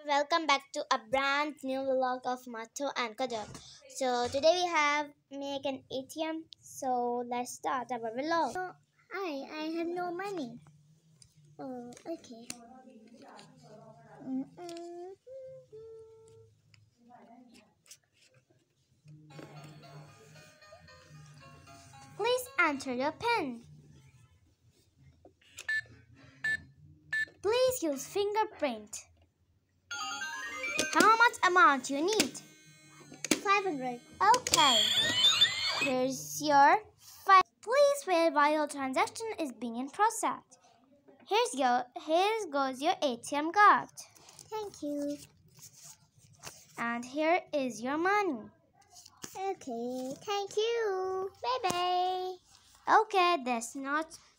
welcome back to a brand new vlog of Matto and Katto. So today we have make an ATM. So let's start our vlog. Oh, I have no money. Oh, okay. Please enter your PIN. Please use fingerprint. How much amount you need? 500. Okay. Here's your file. Please wait while your transaction is being processed. Here goes your ATM card. Thank you. And here is your money. Okay, thank you. Bye bye. Okay, that's not